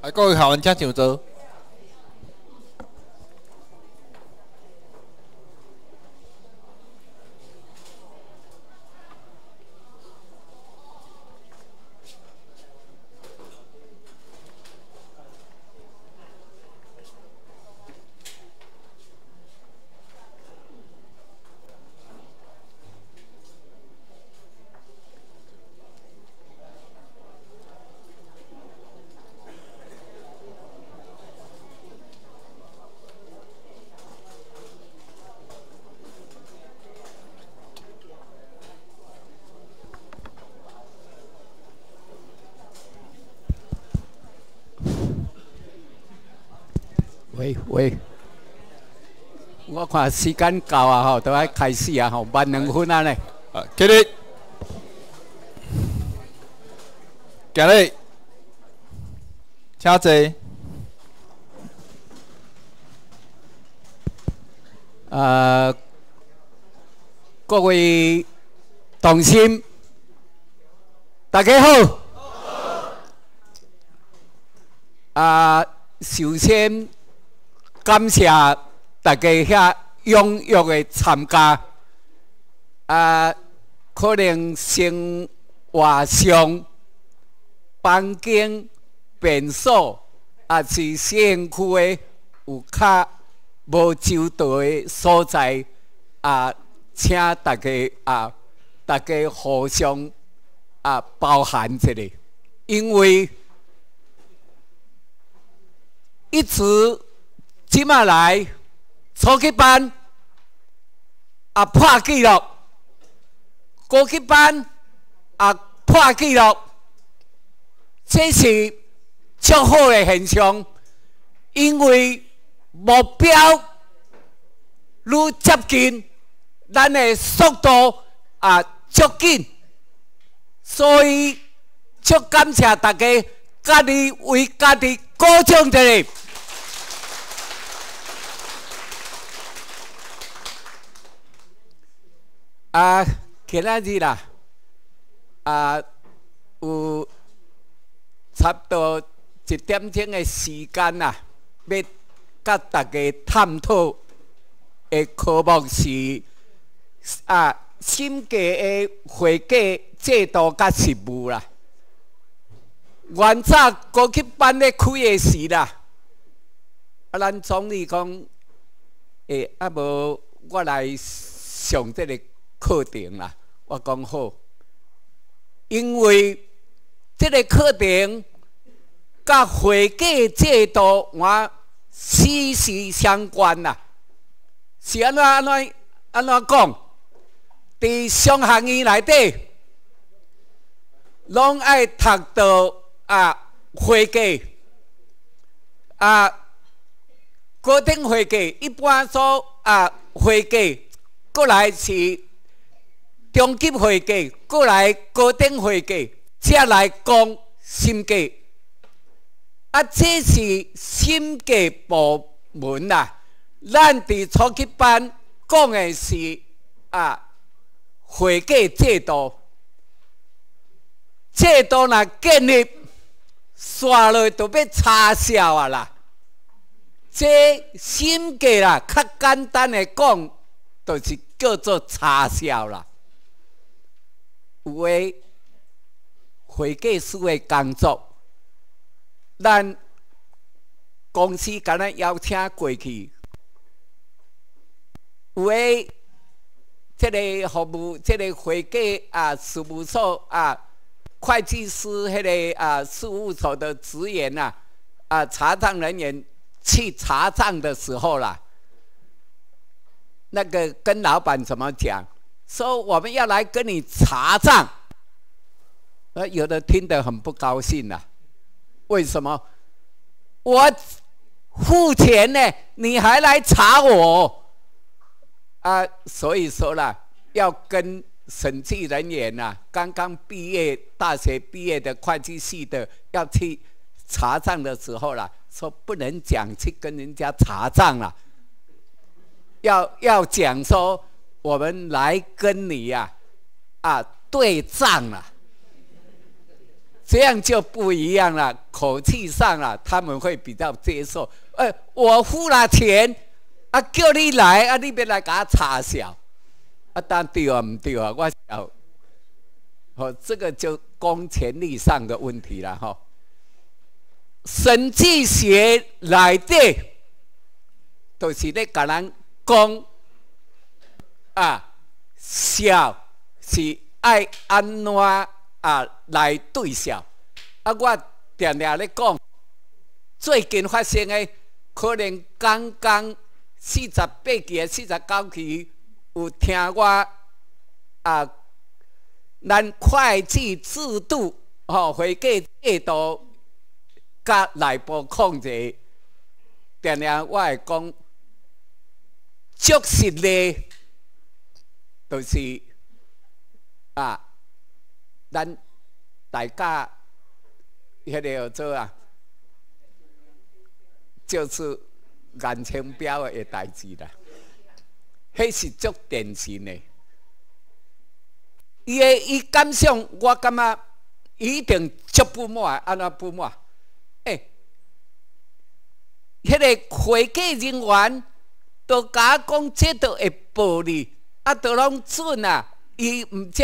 来，各位学员请上座。 喂，我看时间到啊吼，都要开始啊吼，慢2分啊呢。 起立，行礼，请坐。 各位同心，大家好。首先感谢大家遐踊跃的参加。可能生活上环境变数，也是县区的有较无周到的所在，请大家互相包涵一下，因为一直即马来初级班破纪录，高级班破纪录，这是足好的现象，因为目标愈接近，咱的速度足紧，所以足感谢大家家己为家己鼓掌一下。今仔日啦，有差不多1点钟的时间啦，要甲大家探讨的科目是审计的会计制度甲实务啦。原早高级班咧开的时啦，咱总理讲，无我来上这个课程啦。我讲好，因为这个课程甲会计制度我息息相关啦。是安怎讲？伫商学院内底，拢爱读到会计高等会计，一般说会计，过来是中级会计，过来高等会计，才来讲审计。这是审计部门啦。咱伫初级班讲的是会计制度，制度若建立，刷落就要查销啊啦。这审计啦，较简单的讲，就是叫做查销啦。有诶，会计师的工作，咱公司敢若邀请过去，有诶，这个服务，这个会计事务所会计师迄个事务所的职员查账人员去查账的时候啦，那个跟老板怎么讲？说我们要来跟你查账，有的听得很不高兴啦。为什么？我付钱呢，你还来查我？所以说啦，要跟审计人员刚刚毕业、大学毕业的会计系的，要去查账的时候啦，说不能讲去跟人家查账啦，要讲说我们来跟你对账啦。 这样就不一样了，口气上了，他们会比较接受。我付了钱，啊，叫你来，啊，你别来给他插小，啊，当对啊，唔对啊，我晓。哦，这个就公权力上的问题了哈。审计学内底，就是咧甲人讲啊，笑是爱安怎来对笑。啊，我常常咧讲，最近发生的可能刚刚48期、49期，有听我咱会计制度会计制度甲内部控制，常常我会讲，足实咧，就是咱大家迄个叫做就是眼前标的代志啦，迄是足典型的。伊感想，我感觉一定足不满，安怎不满？迄个会计人员都甲我讲，这都会报你，都拢准啊！伊毋则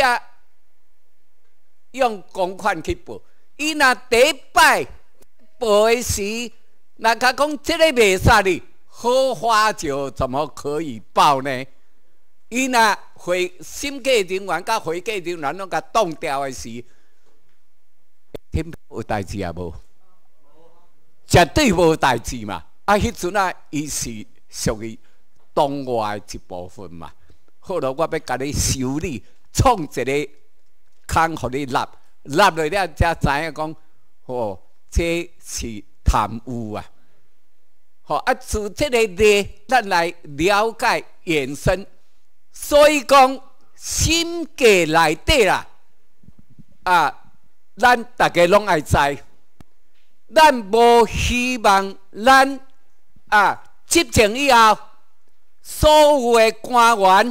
用公款去报，伊若第一摆报的时，若甲讲这个袂使哩，好花酒怎么可以报呢？伊若审计人员甲会计人员拢甲挡掉的时，天有代志啊无？绝对无代志嘛！迄阵伊是属于当外的一部分嘛。好了，我要甲你修理，创一个坑，互你纳落了，才知影讲，这是贪污啊！自这个例，咱来了解延伸。所以讲，审计内底啦，咱大家拢爱知，咱无希望咱执政以后，所有的官员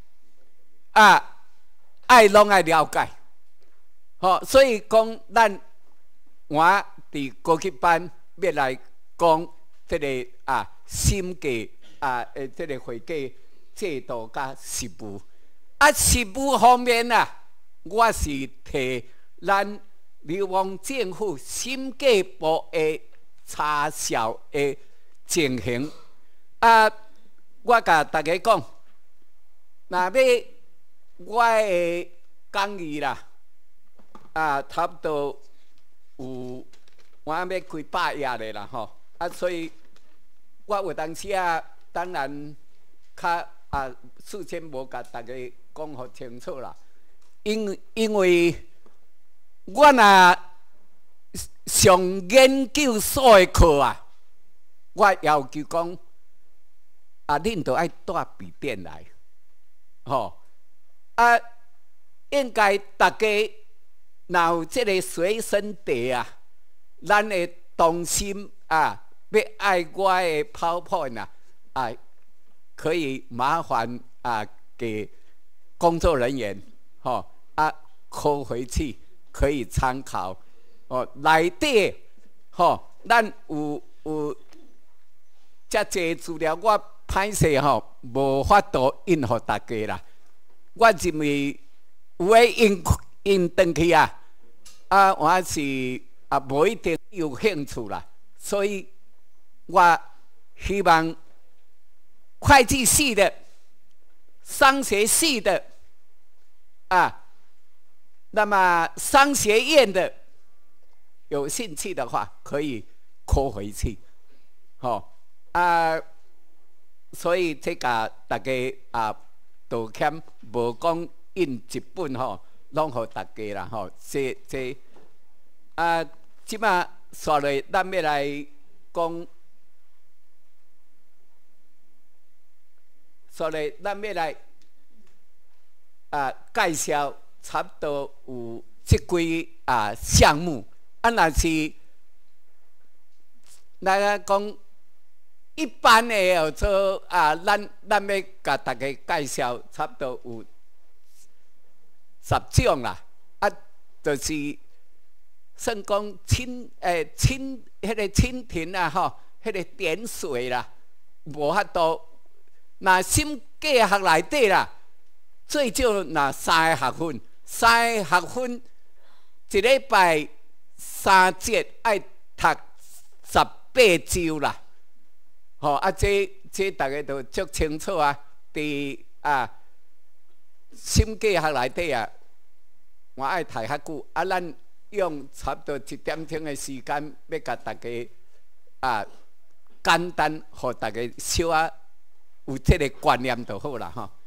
爱拢爱了解。所以讲，我伫高级班要来讲这个审计这个会计制度甲实务。实务方面我是替咱流亡政府审计部的查销的情形。我甲大家讲，若要我的讲义啦，差不多有我要开100页的啦吼。所以我有当时当然较事先无甲大家讲互清楚啦，因为我若上研究所的课我要求讲恁都爱带笔电来，应该大家若有这个随身碟咱的同心要爱我的PowerPoint可以麻烦给工作人员拷回去可以参考。内底咱有遮济资料，我歹势无法度印互大家啦。我认为有诶印转去我是无一定有兴趣啦。所以我希望会计系的、商学系的那么商学院的有兴趣的话，可以扣回去，所以这个大家道歉，无讲印一本拢互大家啦这即马刷来，咱要来讲。所以，咱要来介绍差不多有这几项目。若是咱讲一般的叫做咱要甲大家介绍，差不多有10种啦。就是算讲迄个蜻蜓啊吼，迄个点水啦，无法度。若审计学内底啦，最少若3个学分，3个学分，一礼拜3节爱读18周啦。吼啊，这大家都足清楚啊。伫审计学内底啊，我爱读较久啊，咱用差不多1点钟的时间，要甲大家简单，互大家小啊。有这个观念就好啦吼。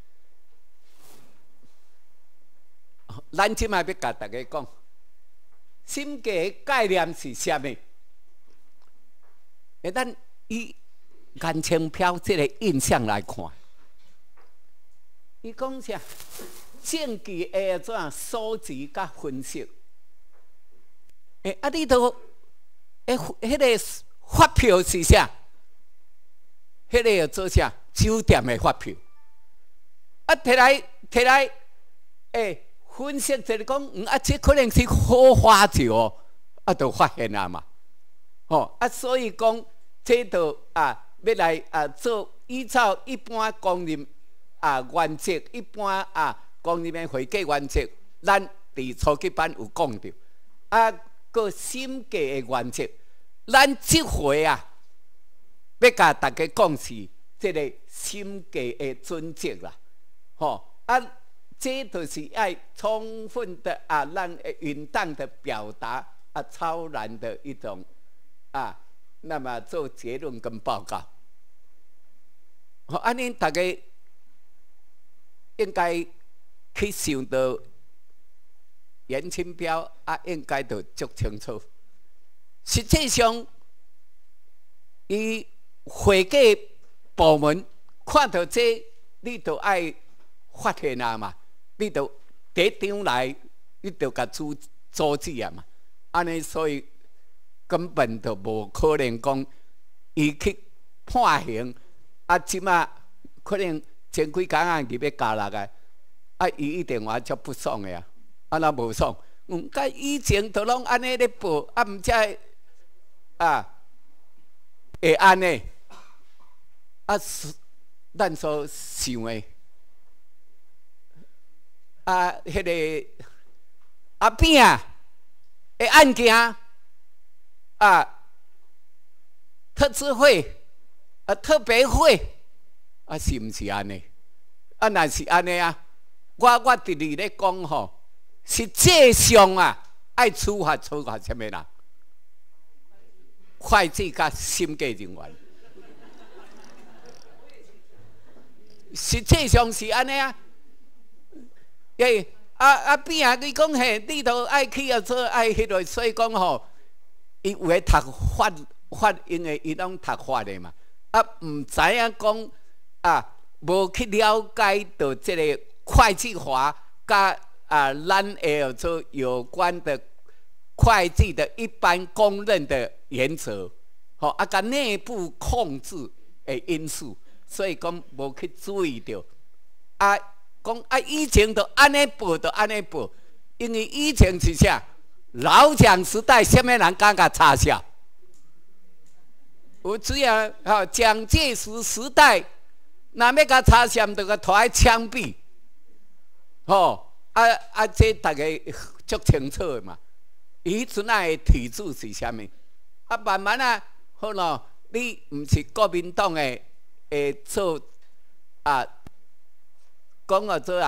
咱即摆要甲大家讲，审计的概念是啥物？咱以颜清标这个印象来看，伊讲啥？证据的怎数字甲分析？你都迄个发票是啥？迄个要做啥？酒店的发票，摕来，分析就是讲，这可能是好花酒哦，就发现啊嘛，所以讲，这就要来做依照一般公认原则，一般公认的会计原则，咱伫初级班有讲到，个审计的原则，咱这回要甲大家讲是。这个审计的准则啦，这就是要充分的让允当的表达超然的一种那么做结论跟报告。安尼大家应该去想到颜清标应该就足清楚。实际上，伊会计。部门看到这，你就爱发现啊嘛，你就第一张来，你就甲阻止啊嘛。安尼所以根本就无可能讲伊去判刑即马可能前几工入要加落个，伊一定话足不爽的那无爽。甲以前都拢安尼咧报，毋才会安尼。咱所想的迄个边的案件特支会特别会是毋是安尼？若是安尼我伫哩咧讲吼，实际上爱处罚什么人？会计甲审计人员。实际上是安尼边你讲嘿，你都爱去做爱迄个，所以讲吼，伊有诶读法，因为伊拢读法的嘛，毋知影讲无去了解到即个会计法甲咱会做有关的会计的一般公认的原则，甲内部控制的因素。所以讲无去注意到，讲以前都安尼报，就安尼报，因为以前是啥？老蒋时代，什么人敢甲插销？有只啊，蒋介石时代，若要甲插销，就甲拖来枪毙。这大家足清楚的嘛。以前的体制是啥物？慢慢好咯，你毋是国民党的。做讲做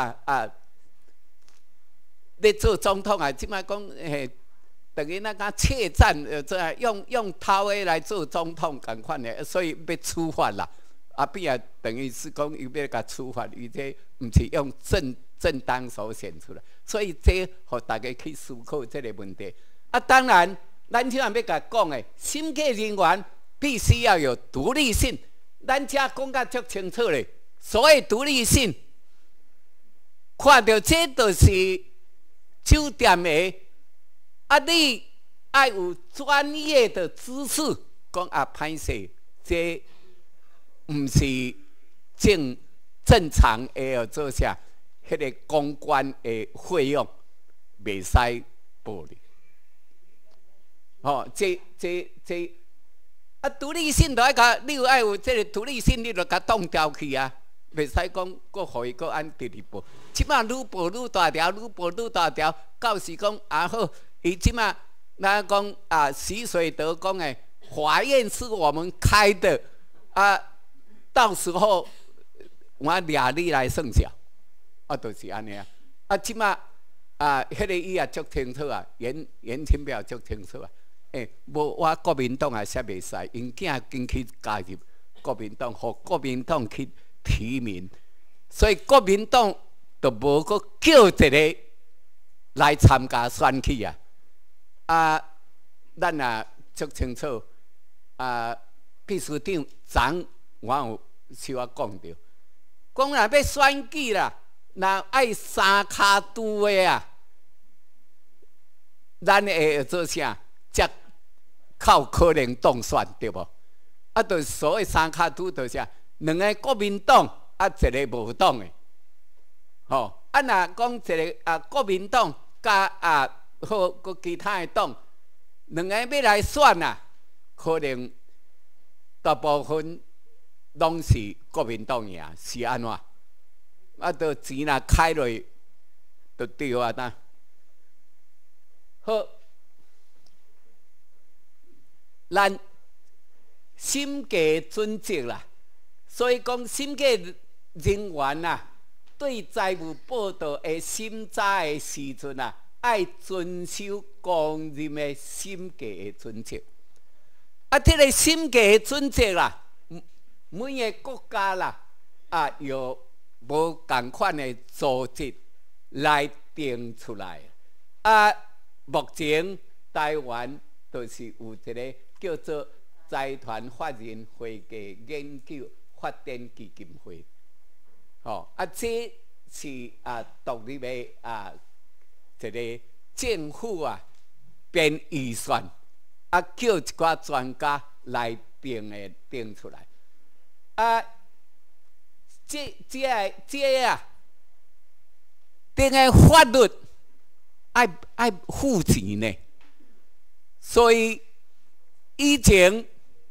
咧做总统即摆讲等于那个怯战，用偷的来做总统共款的，所以要处罚啦。边等于是讲伊要甲处罚，伊这毋是用正当所选出来，所以这互大家去思考这个问题。当然，咱现在要甲讲的，审计人员必须要有独立性。咱遮讲甲足清楚咧，所谓独立性，看到这就是酒店的，你爱有专业的知识，讲歹势，这毋是正常的做啥，迄个公关的费用，袂使报哩。 吼，啊，独立性就爱甲，你有爱有这个独立性，你就甲冻掉去啊，袂使讲搁互伊搁按第二步。即马愈步愈大条，愈步愈大条，到时讲啊好，伊即马咱讲啊，习水德讲诶，法院是我们开的啊，到时候我掠你来算账，啊，就是安尼啊。啊，即马啊，迄个伊也足清楚啊，严清标足清楚啊。无我国民党也说袂使，因囝进去加入国民党，互国民党去提名，所以国民党就无搁叫一个来参加选举啊。啊，咱也足清楚啊，秘书长昨我有像我讲着，讲若要选举啦，若爱三脚拄的啊，咱会做啥？才靠可能当选对无？啊，就所谓三脚拄就是啥？两个国民党啊，一个无党的，吼。啊，若讲一个啊国民党加啊好个其他的党，两个要来选啊，可能大部分拢是国民党赢，是安怎？啊，就钱若开落，就对啊呐。好。咱审计准则啦，所以讲审计人员啊，对财务报告的审查的时阵啊，爱遵守公认的审计的准则。啊，这个审计的准则啦，每个国家啦啊，有无同款的组织来定出来。啊，目前台湾就是有一个。叫做财团法人会计研究发展基金会，啊，这是啊独立的啊一个政府啊编预算，啊叫一寡专家来定出来，啊，这啊定的法律爱付钱呢，所以。以前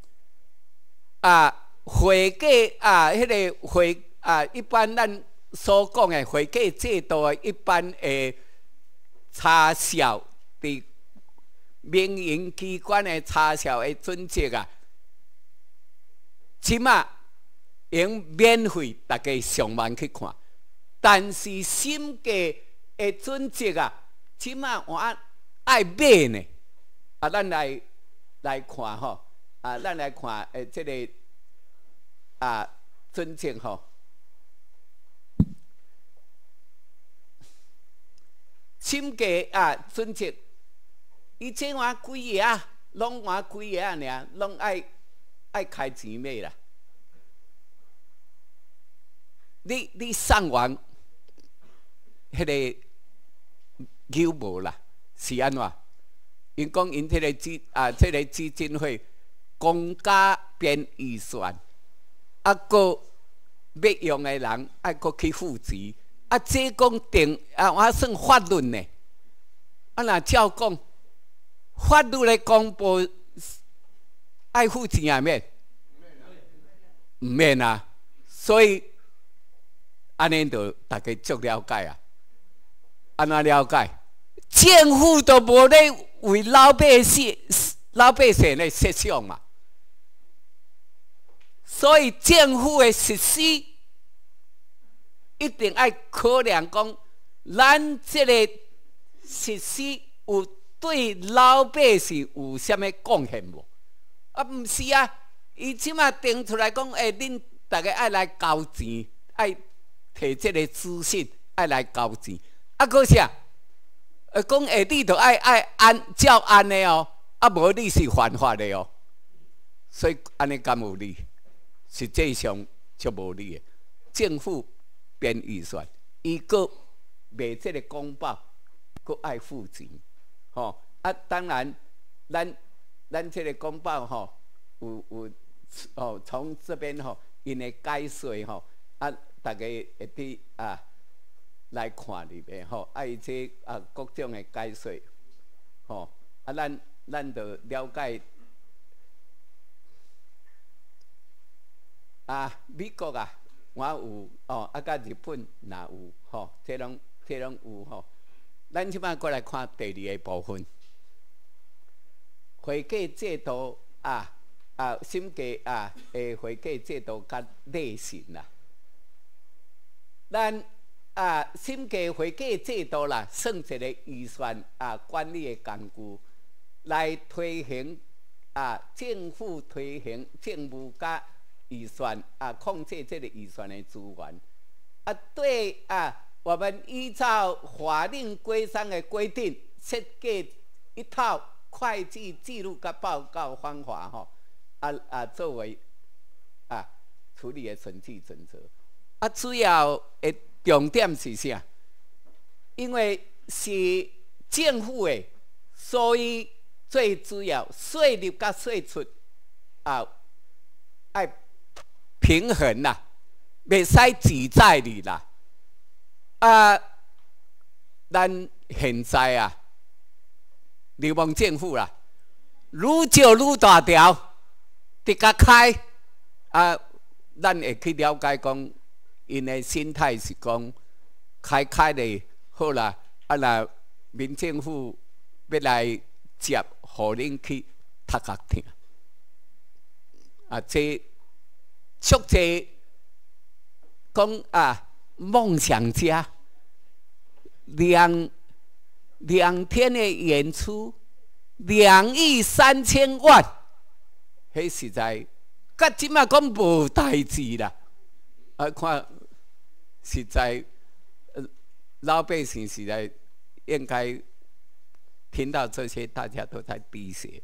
啊，会计啊，迄个会啊，一般咱所讲的会计制度的一般的查销伫民营机关的查销的准则啊，即马用免费大家上网去看，但是审计的准则啊，即马我爱买呢，啊，咱来看吼，啊，咱来看这个啊准则吼，审计啊准则，伊这换几个啊，拢换几个啊尔，拢爱开钱买啦。你上网迄个有无啦？是安怎？因讲因这个基金会公家编预算，啊，个要用的人爱个去付钱，啊，这讲定啊，我算法律呢。啊，若照讲，法律的公布爱付钱啊免？唔免啊，所以安尼就大家足了解啊。安怎了解？政府都无咧为老百姓咧设想嘛，所以政府的实施一定要考量讲，咱这个实施有对老百姓有啥物贡献无？啊，毋是啊，伊即马定出来讲，恁大家爱来交钱，爱摕这个资讯，爱来交钱，啊，搁啥？讲你就爱按照安尼哦，啊无你是犯法的哦，所以安尼敢有理？实际上就无理的。政府编预算，伊个卖这个公报，佫爱付钱，吼啊！当然，咱这个公报吼，有哦，从这边吼，因的解说吼，啊，大家会伫啊。来看里面吼，啊，伊这啊各种的解说，吼，啊，咱咱就了解美国我有甲日本也有这拢有咱即摆过来看第二个部分，会计制度审计的会计制度甲类型啦。咱审计会计制度啦，算一个预算管理的工具，来推行政府推行政务甲预算控制这个预算的资源对我们依照法令规章的规定，设计一套会计记录甲报告方法作为处理的审计准则主要的重点是啥？因为是政府的，所以最主要税入甲税出爱平衡啦，袂使自在哩啦。咱现在流氓政府啦，愈少愈大条，直甲开咱会去了解讲，因的心态是讲开咧好啦，若民政府要来接，互恁去读学听这足济讲梦想家2天的演出2亿3千万，迄实在，甲即马讲无代志啦。看实在，老百姓实在应该听到这些，大家都在滴血。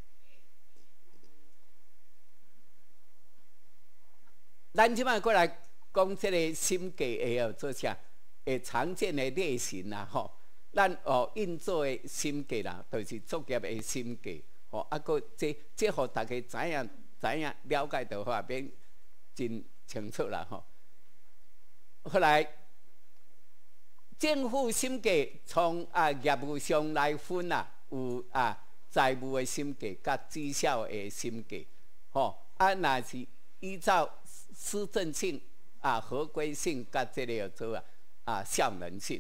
咱即摆过来讲这个审计会做啥？会常见的类型咱运作的审计啦，就是作业的审计个这互大家知影了解到话，免真清楚啦后来政府审计从业务上来分有财务的审计甲绩效的审计若是依照施政性合规性甲这个做效能性，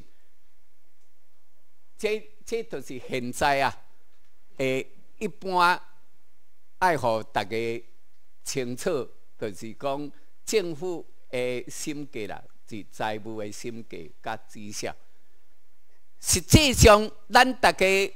这就是现在一般爱互大家清楚，就是讲政府的审计啦，是财务的审计甲绩效。实际上，咱大家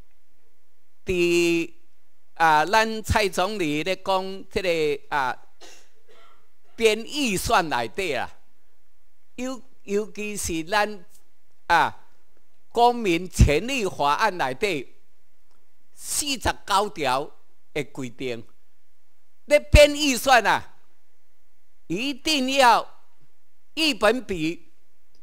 伫咱蔡总理咧讲这个编预算内底尤其是咱公民权利法案内底49条的规定，咧编预算一定要1本比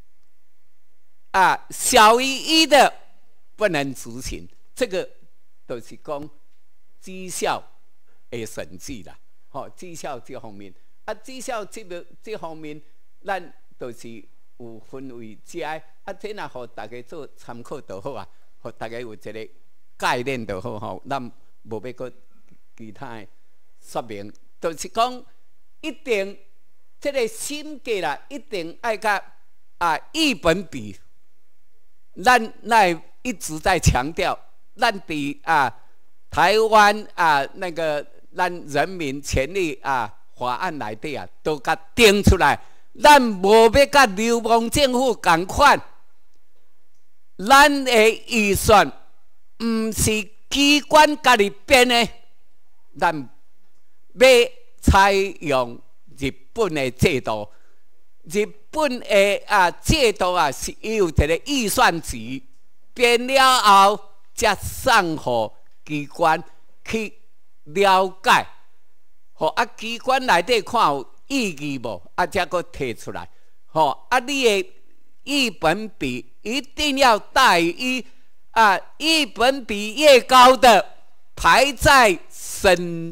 小于1的不能执行。这个就是讲绩效的审计啦，绩效这方面绩效这方面，咱就是有分为这这若互大家做参考就好互大家有一个概念就好咱无要搁其他的说明，就是讲一定这个审计啦，一定爱甲1本比。咱一直在强调，咱伫台湾那个咱人民权利法案内底都甲定出来。咱无要甲流氓政府同款，咱的预算毋是机关家己编的，咱要采用日本的制度。日本的制度是有一个预算值，编了后才送互机关去了解，互机关内底看有意义无？才搁提出来。你的1本比一定要大于1本比越高的，排在审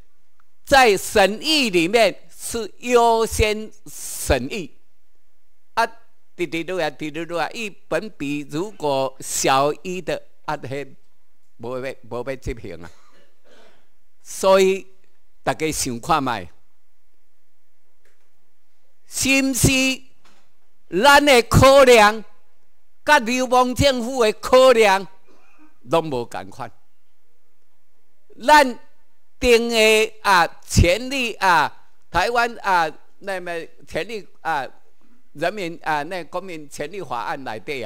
议里面是优先审议。1本比如果小于的，迄无要执行啊。所以大家想看卖，是毋是咱的考量，甲流氓政府的考量，拢无共款。咱定的权利台湾那么权利人民那国民权利法案内底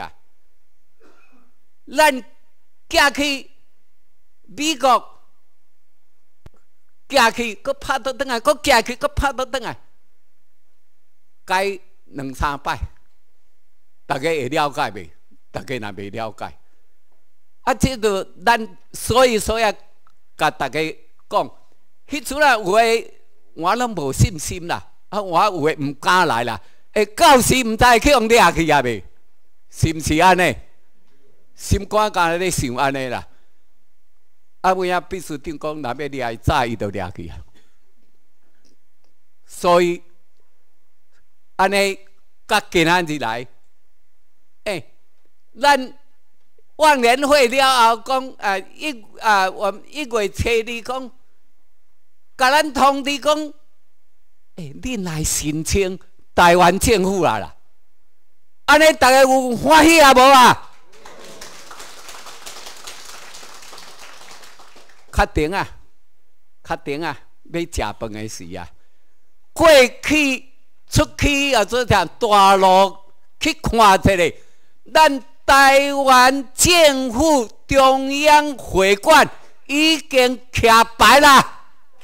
咱寄去美国，寄去佫拍倒转来，佫寄去佫拍倒转来，改2、3摆，大家会了解未？大家若未了解，这个咱所以甲大家讲，迄阵有诶我拢无信心啦，我有诶毋敢来啦，到时毋知去用掠去未？是毋是安尼？心肝肝咧想安尼啦。尾仔秘书长讲，若要掠伊，早伊就掠去啊。所以安尼，甲今仔日来，咱万年会了后讲我们1月初2讲，甲咱通知讲，恁来申请台湾政府啦。安尼大家有欢喜啊无啊？确定要食饭的时过去出去做条大路去看一下，咱台湾政府中央会馆已经徛牌啦。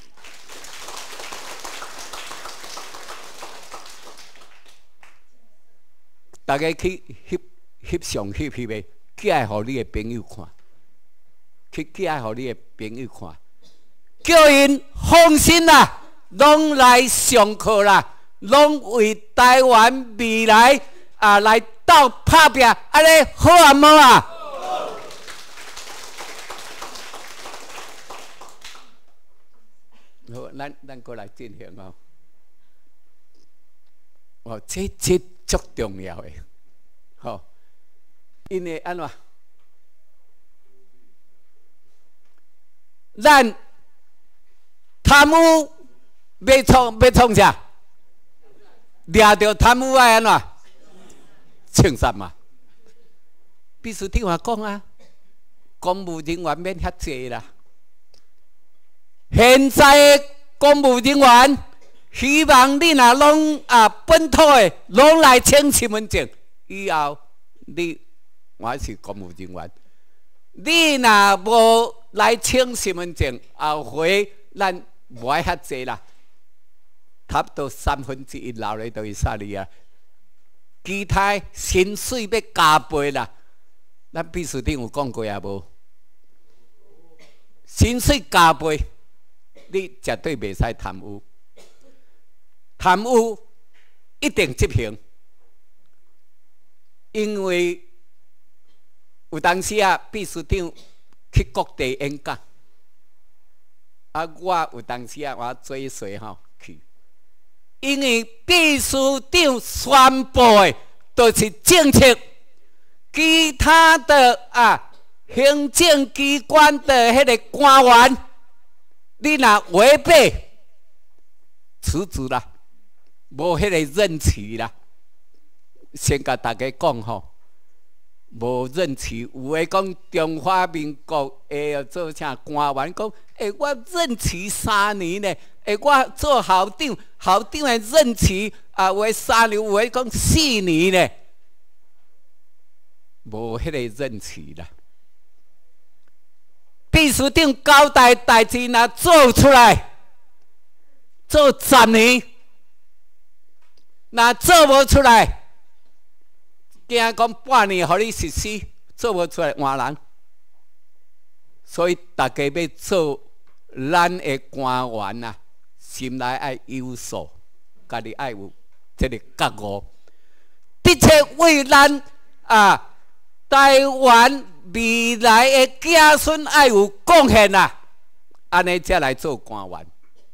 大家去翕相翕的，寄互你的朋友看，寄互你的朋友看，叫因放心啦，拢来上课啦，拢为台湾未来来斗拍拼，安尼好啊无啊？好，咱过来进行这足重要的，因为安怎？咱贪污要创啥？掠着贪污爱安怎？清算嘛。秘书长也讲公务人员免遐济啦。现在的公务人员，希望你若拢本土的，拢来请身份证，以后你我是公务人员，你若无来请身份证，后回咱无爱遐济啦，差不多1/3留咧就是啥哩啊？其他薪水要加倍啦，咱秘书长有讲过无？薪水加倍，你绝对袂使贪污，贪污一定执行，因为有当时秘书长去各地演讲，我有当时我追随去，因为秘书长宣布的都是政策，其他的行政机关的迄个官员，你若违背，辞职啦，无迄个任期啦。先甲大家讲无任期，有诶讲中华民国会做啥官员讲，我任期3年呢，我做校长，校长的任期有诶3年，有诶讲4年呢，无迄个任期啦。秘书长交代代志若做出来，做10年，若做无出来，惊讲半年互你实施，做无出来换人。所以大家要做咱的官员心内爱有数，家己爱有这个觉悟，的确为咱台湾未来的子孙爱有贡献安尼才来做官员。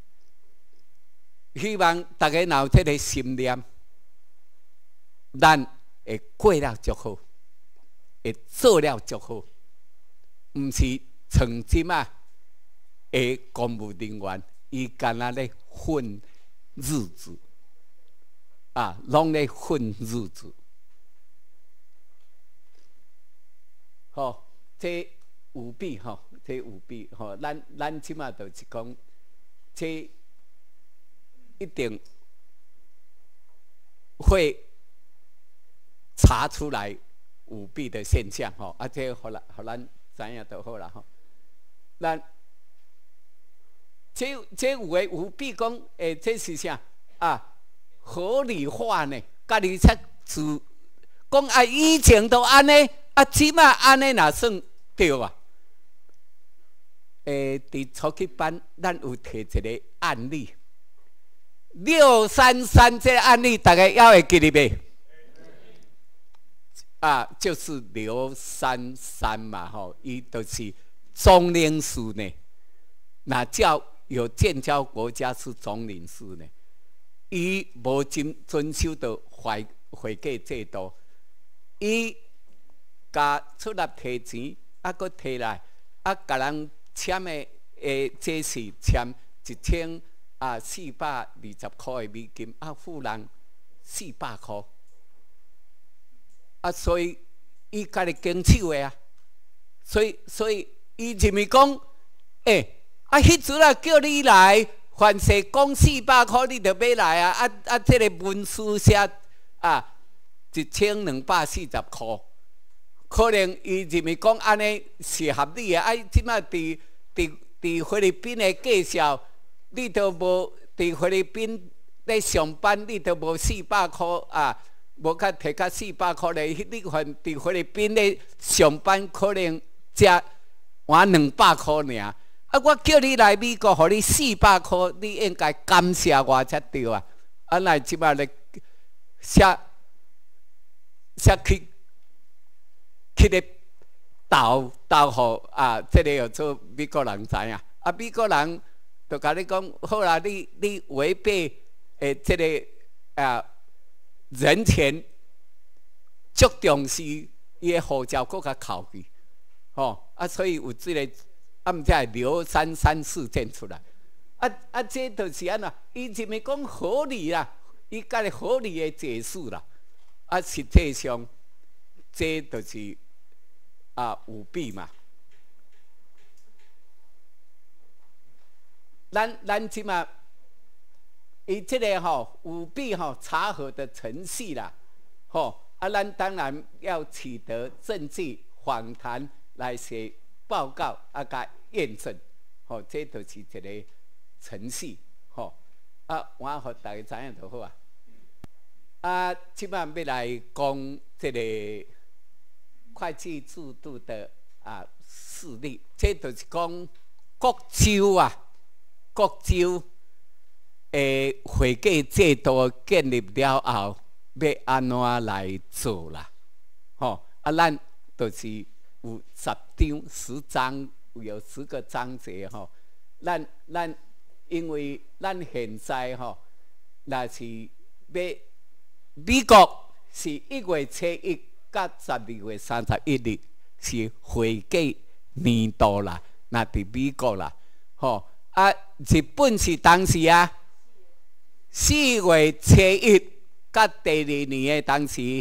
希望大家若有这个心念，咱会过了足好，会做了足好，毋是曾经啊，的公务人员，伊干那咧混日子，拢咧混日子。吼，这有比吼，这有比吼，咱即马就是讲，这一定会查出来舞弊的现象吼，这互咱知影就好啦吼。咱这有诶舞弊讲，这是啥合理化呢？家己才自讲以前都安尼，即马安尼哪算对啊？伫初级班，咱有提一个案例，633这个案例，大家还会记得袂？就是633嘛，吼，伊就是总领事呢。那有建交国家是总领事呢，伊无遵守到会计制度，伊甲出入提钱，搁摕来，甲人签的这是签1420块的美金，付人400块。所以伊家己经手的所以伊认为讲，迄阵叫你来，凡是讲400块，你就要来这个文书写1240块，可能伊认为讲安尼是合理的。即摆伫菲律宾的介绍，你都无伫菲律宾咧上班，你都无400块无较摕较400块咧，你看伫菲律宾咧上班，可能才换200块尔。我叫你来美国，互你400块，你应该感谢我才对啊！来即摆咧写咧斗互这个叫做美国人知影。美国人就甲你讲，好啦，你违背这个人权，足重视伊的护照，搁甲扣去，所以有这个。毋才633事件出来，这就是安怎？伊认为讲合理啦，伊家己合理的解释啦，实际上这就是舞弊嘛。咱即马，伊这个舞弊查核的程序啦，咱当然要取得证据访谈来写报告甲验证，这就是一个程序，我互大家知影就好即摆要来讲这个会计制度的事例，这就是讲各州的会计制度建立了后，要安怎来做啦？咱就是有10章，有10个章节咱因为咱现在那是美国是1月7日到12月31日是会计年度啦，那伫美国啦，日本是当时4月7日到第2年的当时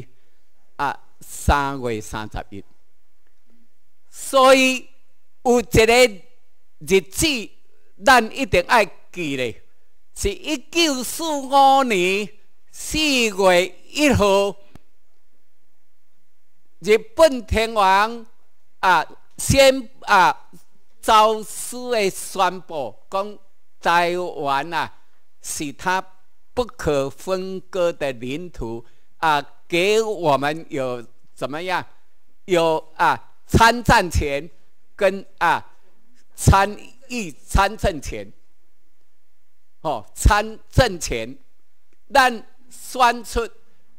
3月30日。所以有一个日子，咱一定爱记咧，是1945年4月1号，日本天皇造势的宣布，讲台湾是他不可分割的领土给我们有怎么样？有参战权跟参政权，参政权，咱选出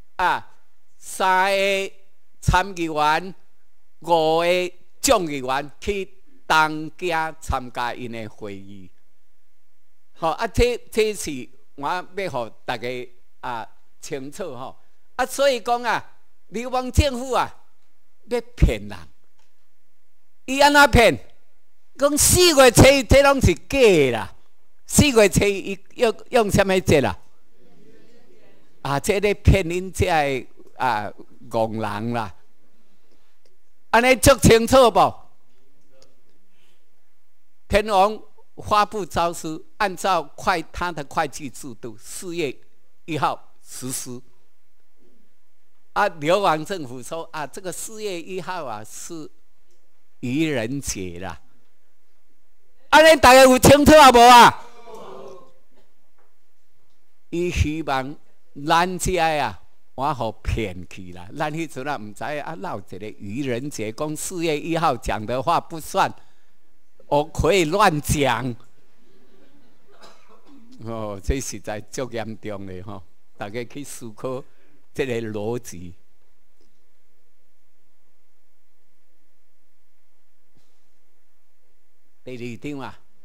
3个参议员，5个众议员去东京参加因的会议。这是我要互大家清楚所以讲流亡政府要骗人。伊安怎骗？ 讲4月初一，这拢是假的啦。4月初一用什么节啦？啊，这咧骗恁这个戆人啦。安尼足清楚不？天王发布诏书，按照他的会计制度，4月1号实施。啊，流亡政府说啊，这个4月1号啊是愚人节啦。安尼大家有清楚啊无啊？伊希望咱遮啊，我互骗去啦。咱迄阵啊，唔知啊，闹一个愚人节，讲4月1号讲的话不算，我可以乱讲。哦，这实在足严重的吼，大家去思考这个逻辑。第2张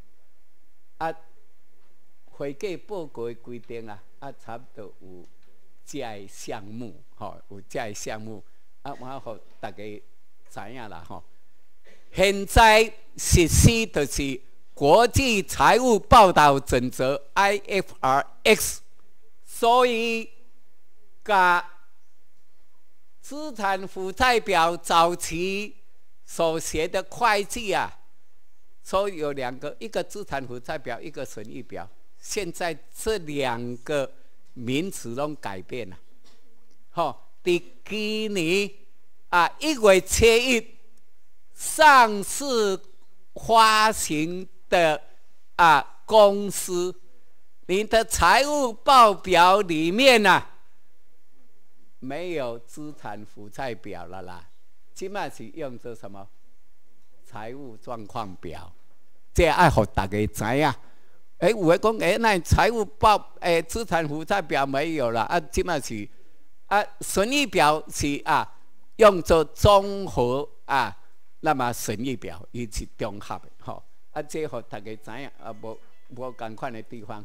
会计报告的规定差不多有这个项目，有这个项目我互大家知影啦吼。现在实施就是国际财务报道准则 IFRS， 所以甲资产负债表早期所学的会计所以有2个，一个资产负债表，一个损益表。现在这2个名词都改变了。在今年1月7日上市发行的公司，你的财务报表里面没有资产负债表了啦，现在是用作什么？财务状况表。这爱互大家知影。有的讲那财务资产负债表没有了现在是损益表是用作综合那么损益表伊是综合的吼这互大家知影无同款的地方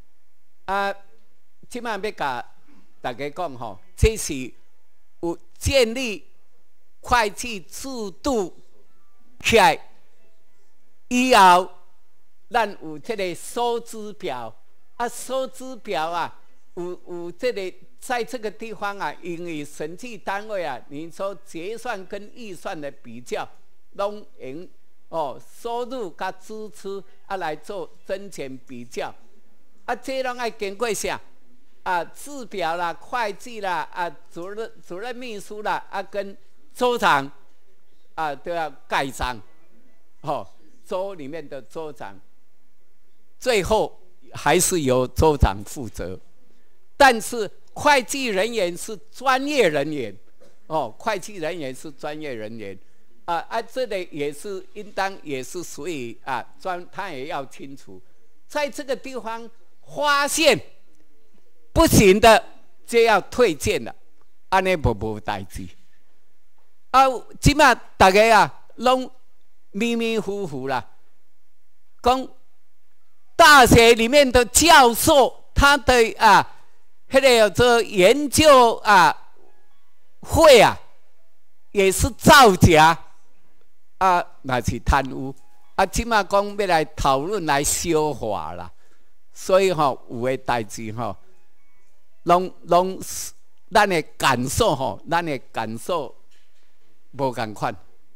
即摆要甲大家讲吼，这是有建立会计制度起来以后。咱有这个收支表收支表有这个在这个地方因为审计单位你说结算跟预算的比较，拢用收入跟支出来做增减比较这拢要经过啥制表啦、会计啦主任秘书啦跟周长都要盖章州里面的州长。最后还是由州长负责，但是会计人员是专业人员，会计人员是专业人员，这里也是应当也是属于他也要清楚，在这个地方发现不行的就要退件了，安尼无代志。即马大家拢迷迷糊糊啦，讲。大学里面的教授，他的那个有这研究会也是造假那是贪污即马讲要来讨论来修法啦，所以有的代志拢咱的感受咱的感受无同款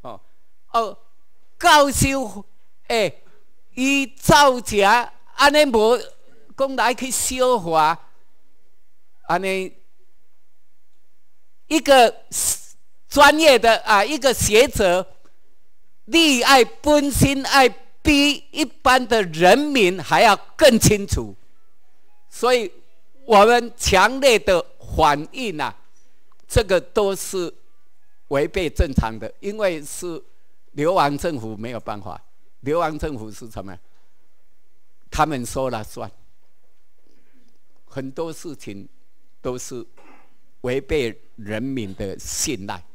教授伊造假。安尼无讲来去修法，安尼一个专业的一个学者，你爱本身爱比一般的人民还要更清楚，所以我们强烈的反映这个都是违背正常的，因为是流亡政府没有办法，流亡政府是什么？他们说了算，很多事情都是违背人民的信赖。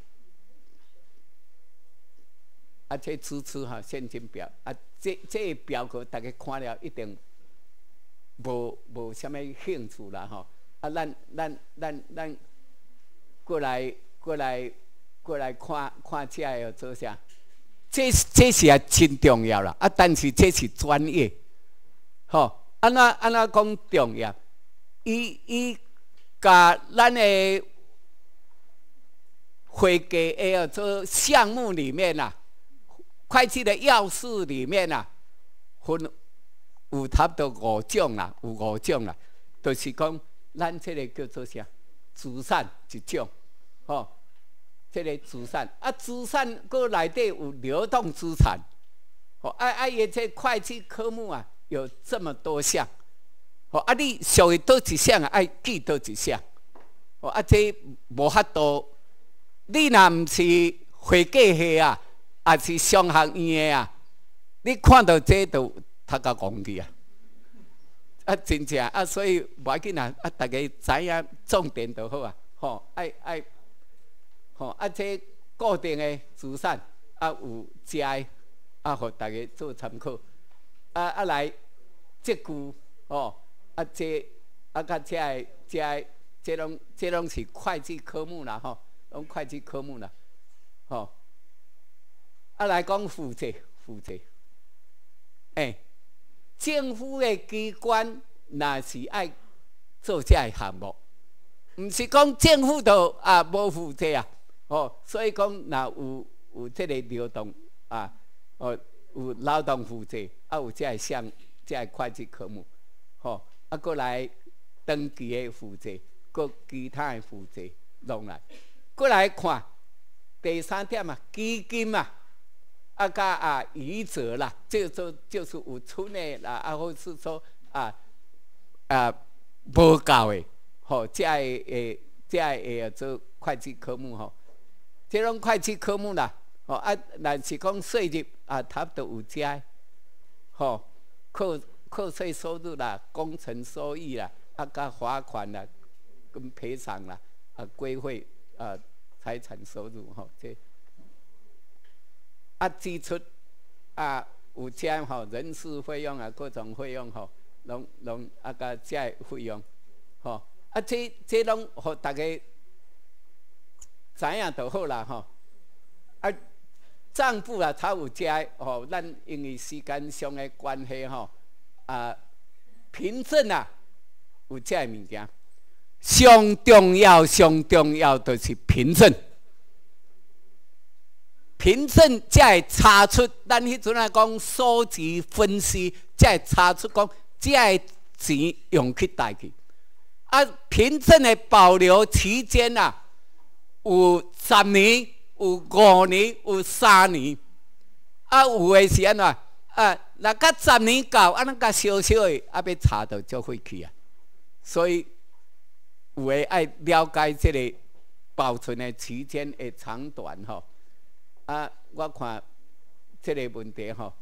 这支出现金表这个表格大家看了一定无什么兴趣啦咱过来看这要做啥？ 这是真重要啦。但是这是专业，吼，安怎讲重要？伊甲咱的会计的做项目里面啊，会计的要事里面啊，分有差不多5种啦，有5种啦，就是讲咱这个叫做啥？资产一种，吼，这个资产资产个内底有流动资产，哦，伊这会计科目啊，有这么多项，哦，你属于倒一项啊，爱记倒一项，哦，这无法度。你若毋是会计系啊，也是商学院的啊，你看到这都头壳戆去啊！真正所以无要紧啊！大家知影重点就好啊！吼，吼，这固定的资产有遮的互大家做参考。来这句哦，这甲这拢是会计科目啦，吼。拢会计科目啦，吼，来讲负债，政府的机关若是爱做这个项目，毋是讲政府就无负债啊，哦，所以讲若有这个流动有劳动负债，有这个这个会计科目，吼，过来登记的负债，搁其他的负债拢来。过来看第3点啊，基金啊，甲余额啦，就是有剩的啦，或是说无够的，吼，这个做会计科目吼，这种会计科目啦，吼若是讲税入差不多有遮，吼，课税收入啦，工程收益啦，甲罚款啦，跟赔偿啦，规费。财产收入吼，这支出有遮吼，人事费用各种费用吼，拢甲这费用吼，这拢互大家知影就好啦吼。账簿才有遮吼，咱因为时间上的关系吼，凭证有遮个物件。上重要就是凭证，凭证才会查出咱迄阵讲数据分析，才会查出讲这个钱用去代去。凭证的保留期间有10年、有5年、有3年，有的是安怎？若甲10年到，咱甲小小的要查到就会去啊，所以。有诶爱了解这个保存的期间的长短吼，我看这个问题吼，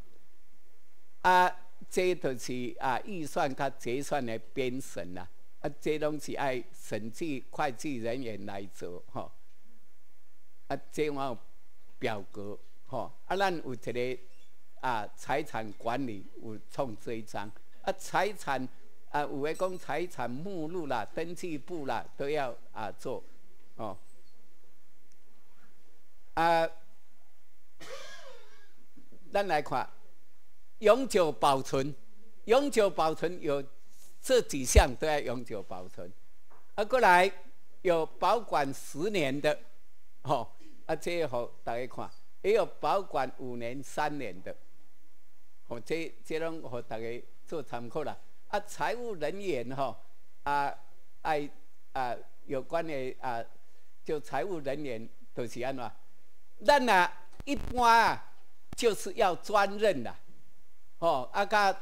这就是预算甲结算的编审啦，这拢是爱审计会计人员来做吼，这我有表格吼，咱有一个财产管理有创这一章，财产。有诶讲财产目录啦、登记簿啦，都要做哦。咱来看永久保存，永久保存有这几项都要永久保存。过来有保管10年的，吼，这互大家看，也有保管5年、3年的，吼，这拢互大家做参考啦。财务人员吼，有关的就财务人员就是安怎？咱一般就是要专任啦，吼，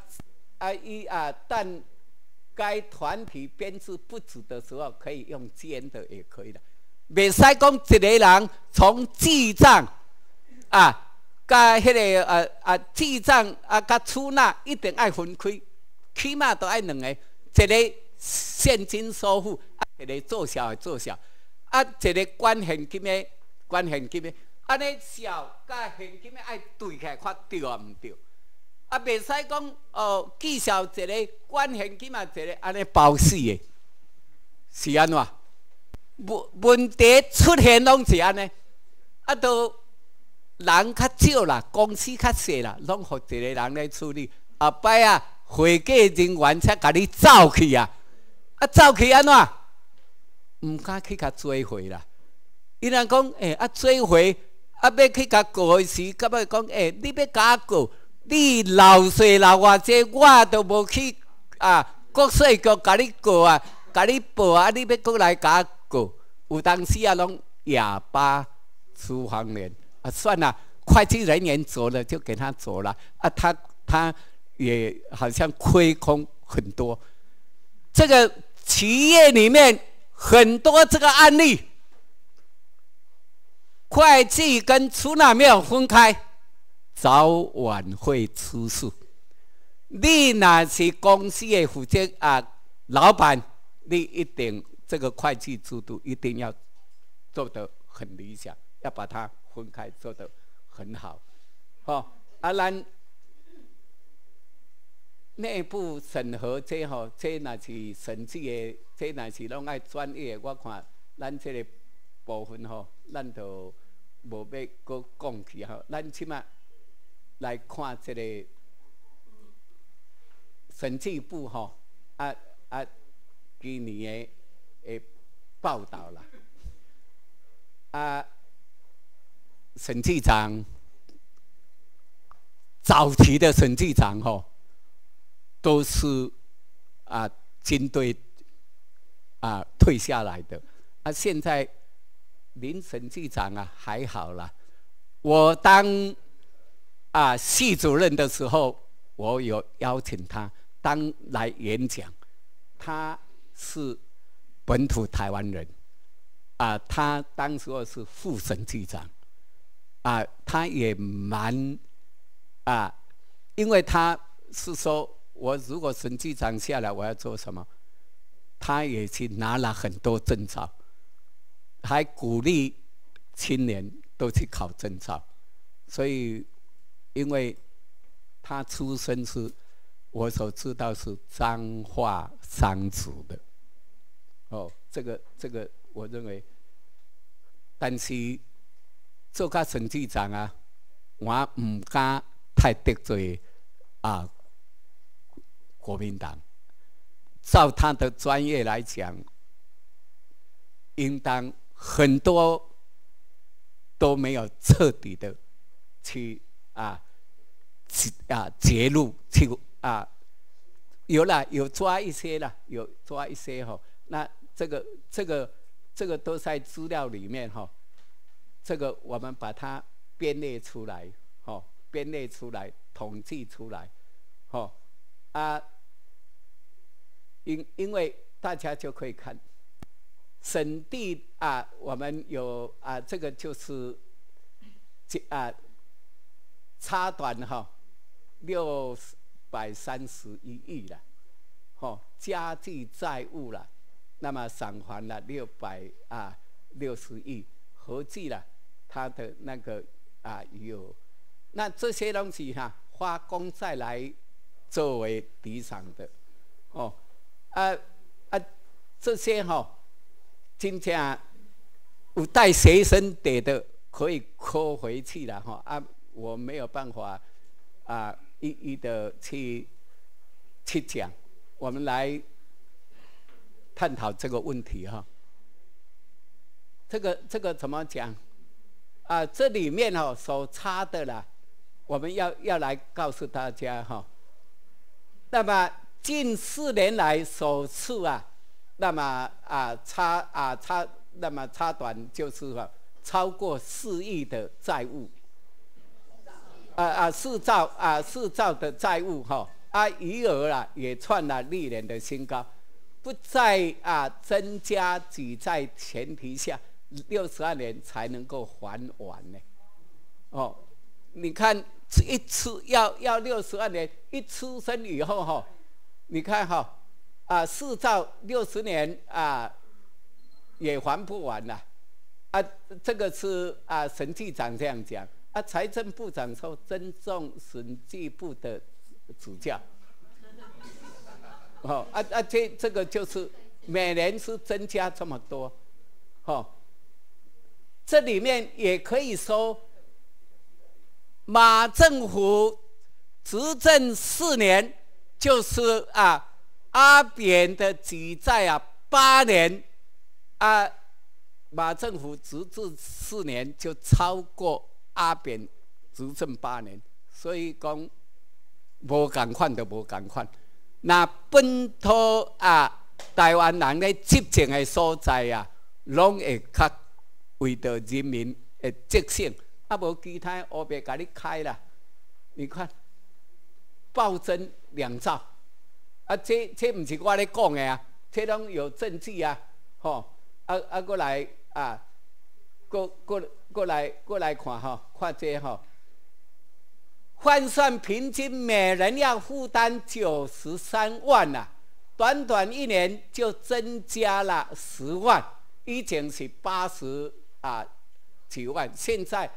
但该团体编制不足的时候，可以用兼的也可以的，袂使讲一个人从记账甲迄个记账甲出纳一定爱分开。起码都爱2个，一个现金收付，一个做销的做销，一个管现金的管现金的，安尼销甲现金的爱对起来看对啊毋对，袂使讲记销一个管现金一个安尼包死的，是安怎？问题出现拢是安尼，都人较少啦，公司较细啦，拢互一个人来处理。后摆啊，会计人员才甲你走去啊，走去安怎？毋敢去甲追回啦。伊人讲，追回，要去甲告的时，甲要讲，你要甲我告，你漏税漏偌济，我都无去国税局甲你告啊，甲你报啊，你要过来甲我告，有当时啊，拢哑巴出黄连算了，会计人员走了就给他走了他也好像亏空很多。这个企业里面很多这个案例，会计跟出纳没有分开，早晚会出事。你若是公司的负责老板，你一定这个会计制度一定要做得很理想，要把它分开做得很好。咱内部审核这若是审计的，这若是拢爱专业的。我看咱这个部分咱就无要搁讲去咱起码来看这个审计部今年的报道啦。审计长早期的审计长都是军队退下来的。现在林审计长还好啦。我当系主任的时候，我有邀请他来演讲。他是本土台湾人他当时候是副审计长他也蛮因为他是说，我如果审计长下来，我要做什么？他也去拿了很多证照，还鼓励青年都去考证照。所以，因为他出身是我所知道是彰化商族的。这个我认为，但是做个审计长我唔敢太得罪国民党。照他的专业来讲，应当很多都没有彻底的去揭露，去有抓一些啦，有抓一些那这个都在资料里面这个我们把它编列出来编列出来，统计出来因为大家就可以看审地我们有这个就是差短631亿了加计债务了，那么偿还了660亿，合计了他的那个有，那这些东西花公债来作为抵偿的这些真正有带学生底的可以扣回去了我没有办法一一的去讲，我们来探讨这个问题这个怎么讲这里面所差的啦，我们要来告诉大家那么近4年来首次那么差短就是超过4亿的债务4兆的债务余额也创了历年的新高，不在增加举债前提下，62年才能够还完呢。你看一出要62年，一出生以后你看4兆60年也还不完了这个是审计长这样讲财政部长说尊重审计部的指教这个就是每年是增加这么多这里面也可以说马政府执政4年，就是阿扁的举债8年马政府执政4年就超过阿扁执政8年，所以讲无共款就无共款。那本土台湾人咧执政的所在拢会较为着人民的节省，无其他黑白甲你开啦。你看，暴增2兆，这不是我咧讲的这拢有证据吼，过来过来看看这换算平均每人要负担93万短短1年就增加了10万，以前是89万，现在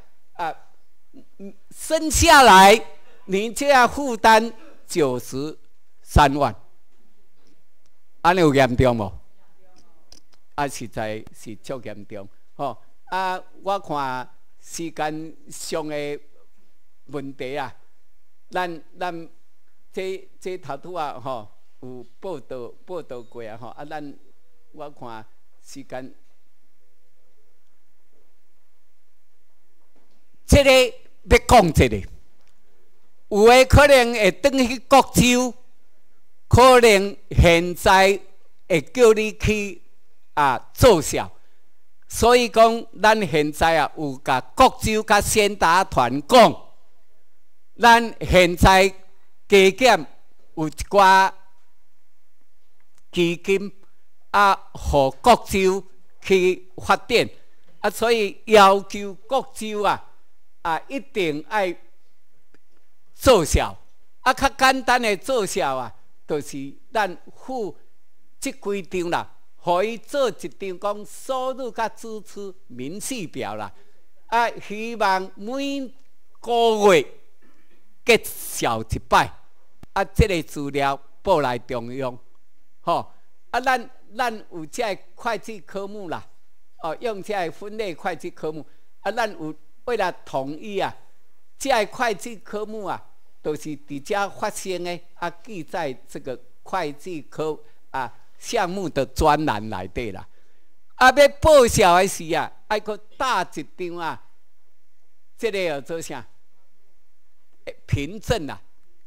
生下来你就要负担93万，安尼有严重无？实在是足严重我看时间上的问题咱这头拄有报道过咱我看时间，这个要讲这个，有的可能会转去国州，可能现在会叫你去做小。所以讲，咱现在有甲国州甲先达团讲，咱现在加减有一寡基金互国州去发展所以要求国州一定要做小较简单的做小就是咱付这几张啦。可以做一张讲收入甲支出明细表啦，希望每个月结销一摆，这个资料报来中央，咱有这个会计科目啦，用这个分类会计科目，咱有为了统一这个会计科目都是伫遮发生的记在这个会计科项目的专栏内底啦，要报销的时要搁搭一张这个叫做啥？凭证啦，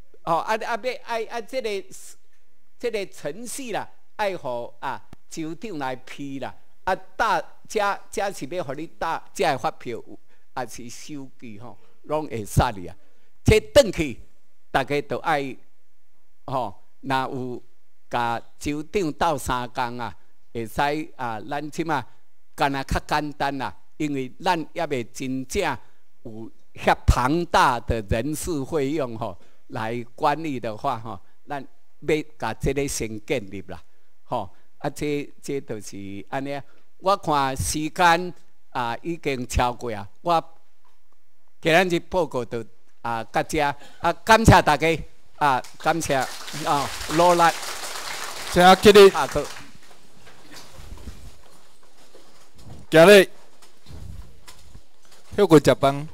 这个程序啦，要互州长来批啦，搭这是要互你搭这个发票是收据拢会使哩这转去大家都爱若有。甲州长斗3工会使咱即马干较简单因为咱也未真正有遐庞大的人事费用来管理的话咱要甲这个先建立啦这就是安尼我看时间已经超过我今日报告就到这感谢大家感谢努力。 请起立。今日休过食饭。